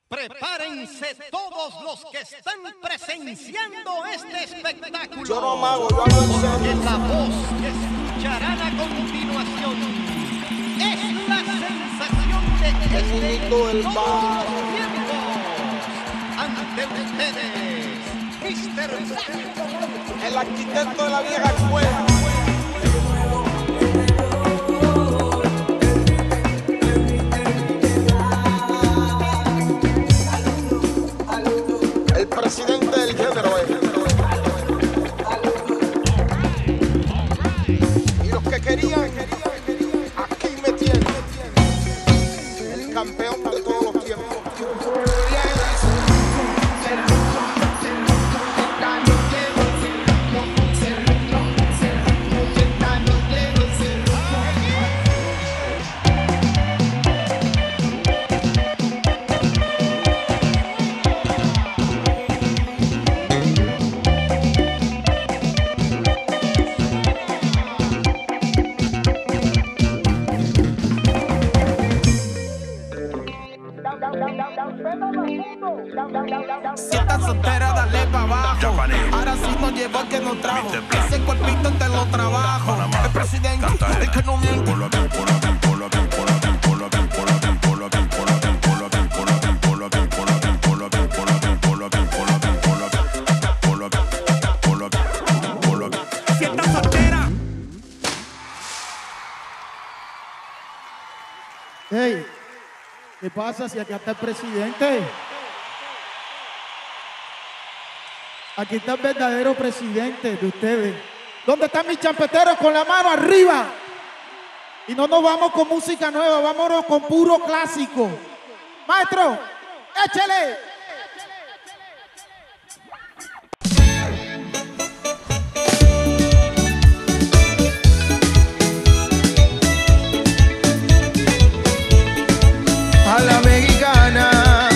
Prepárense todos los que están presenciando este espectáculo. Yo no mago, yo hablo en serio. Que la voz que escucharán a continuación es la sensación de este muñeco del todos bar. los tiempos. Ante ustedes, Mr. El arquitecto de la vieja escuela. El presidente del género y los que querían, aquí me tienen. El campeón de todos los tiempos. Si estás soltera, dale pa' abajo. Ahora sí nos llevó el que nos trajo. Ese cuerpito te lo trabajo. El presidente, el que no miente. Si estás soltera. Hey, ¿qué pasa si acá está el presidente? Aquí está el verdadero presidente de ustedes. ¿Dónde están mis champeteros con la mano arriba? Y no nos vamos con música nueva, vámonos con puro clásico. Maestro, échele. A la mexicana.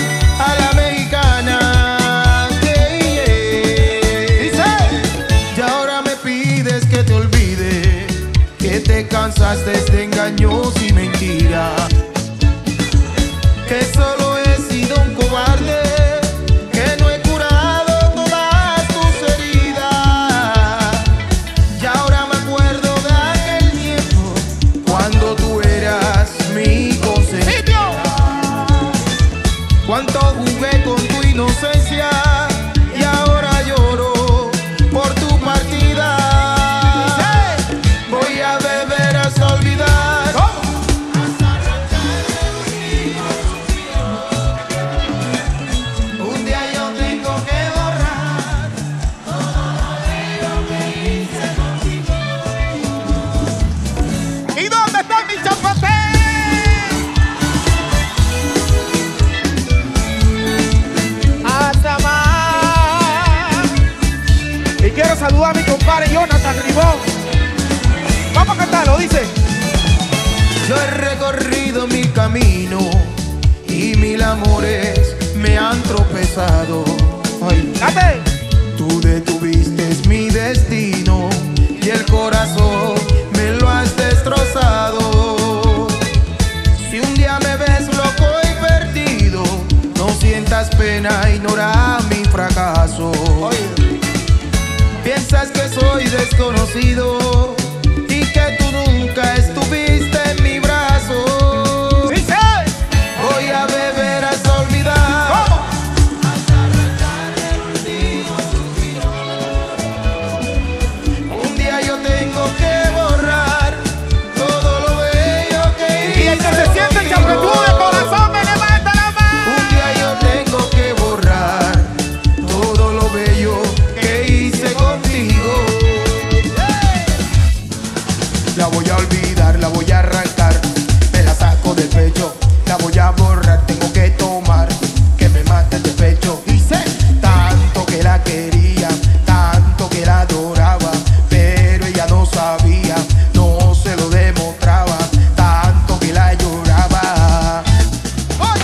Cansaste de engaños y mentiras, que solo he sido un cobarde, que no he curado todas tus heridas. Y ahora me acuerdo de aquel tiempo cuando tú eras mi consentida. Cuánto jugué con tu inocencia y ahora lloro por tu partida. Voy a beber hasta olvidar. Un día yo tengo que borrar todo lo que hice contigo. ¿Y dónde están mis chapates? Hasta más. Y quiero saludar a mi compadre Jonathan Ribón. Vamos a cantarlo, dice. Yo he recorrido mi camino y mil amores me han tropezado. Ay, ¡date! Tú detuviste mi destino y el corazón me lo has destrozado. Si un día me ves loco y perdido, no sientas pena, ignora mi fracaso. Ay. Piensas que soy desconocido y que tú nunca estuviste en mi brazo. ¡Sí, sí! Voy a beber hasta olvidar. ¿Cómo? Hasta arrancar el último suspiro. Un día yo tengo que borrar todo lo bello que hice. Y el que se siente el chapetudo de corazón, me levanta la mano. Un día yo tengo que borrar todo lo bello que hice contigo. La voy a olvidar, la voy a arrancar, me la saco del pecho, la voy a borrar, tengo que tomar, que me mate de pecho. Y sé tanto que la quería, tanto que la adoraba, pero ella no sabía, no se lo demostraba, tanto que la lloraba. ¡Ay!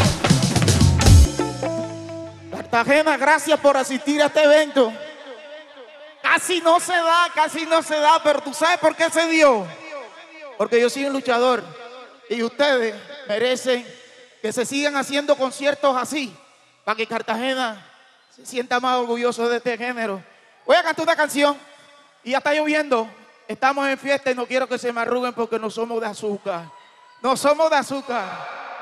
Cartagena, gracias por asistir a este evento. Casi no se da, pero ¿tú sabes por qué se dio? Porque yo soy un luchador y ustedes merecen que se sigan haciendo conciertos así, para que Cartagena se sienta más orgulloso de este género. Voy a cantar una canción y ya está lloviendo. Estamos en fiesta y no quiero que se me arruguen porque no somos de azúcar. No somos de azúcar.